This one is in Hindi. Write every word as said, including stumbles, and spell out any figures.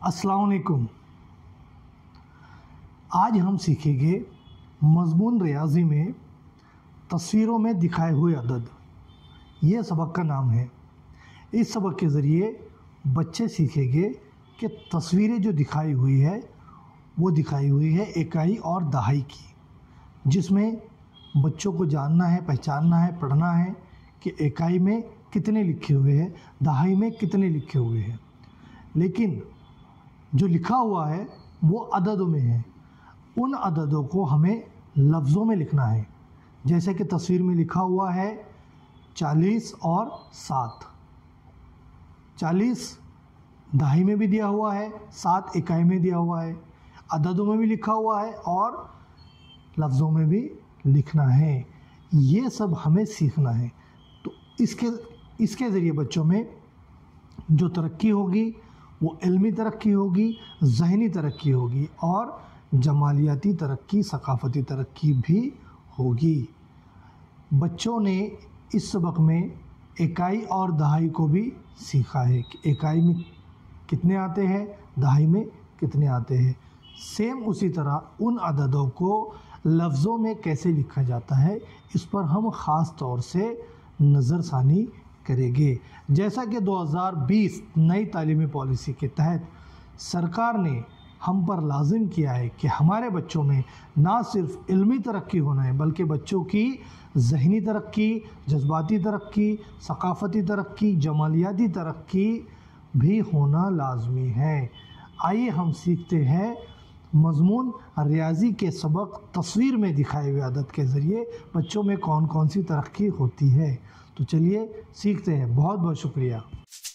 अस्सलाम वालेकुम। आज हम सीखेंगे मज़मून रियाज़ी में तस्वीरों में दिखाए हुए अदद। ये सबक का नाम है। इस सबक के ज़रिए बच्चे सीखेंगे कि तस्वीरें जो दिखाई हुई है वो दिखाई हुई है इकाई और दहाई की, जिसमें बच्चों को जानना है, पहचानना है, पढ़ना है कि इकाई में कितने लिखे हुए हैं, दहाई में कितने लिखे हुए हैं। लेकिन जो लिखा हुआ है वो अददों में है। उन अददों को हमें लफ्ज़ों में लिखना है। जैसे कि तस्वीर में लिखा हुआ है चालीस और सात। चालीस दहाई में भी दिया हुआ है, सात इकाई में दिया हुआ है, अददों में भी लिखा हुआ है और लफ्ज़ों में भी लिखना है। ये सब हमें सीखना है। तो इसके इसके ज़रिए बच्चों में जो तरक्की होगी वो इल्मी तरक्की होगी, ज़हनी तरक्की होगी और जमालियाती तरक्की, सकाफ़ती तरक्की भी होगी। बच्चों ने इस सबक में इकाई और दहाई को भी सीखा है कि इकाई में कितने आते हैं, दहाई में कितने आते हैं। सेम उसी तरह उन अददों को लफ्ज़ों में कैसे लिखा जाता है, इस पर हम ख़ास तौर से नज़रसानी करेंगे। जैसा कि दो हज़ार बीस नई तालीमी पॉलिसी के तहत सरकार ने हम पर लाजिम किया है कि हमारे बच्चों में ना सिर्फ इल्मी तरक्की होना है बल्कि बच्चों की ज़हनी तरक्की, जज्बाती तरक्की, सकाफ़ती तरक्की, जमालियाती तरक्की भी होना लाजमी है। आइए हम सीखते हैं मज़मून रियाज़ी के सबक तस्वीर में दिखाए हुए अदद के ज़रिए बच्चों में कौन कौन सी तरक्की होती है। तो चलिए सीखते हैं। बहुत बहुत शुक्रिया।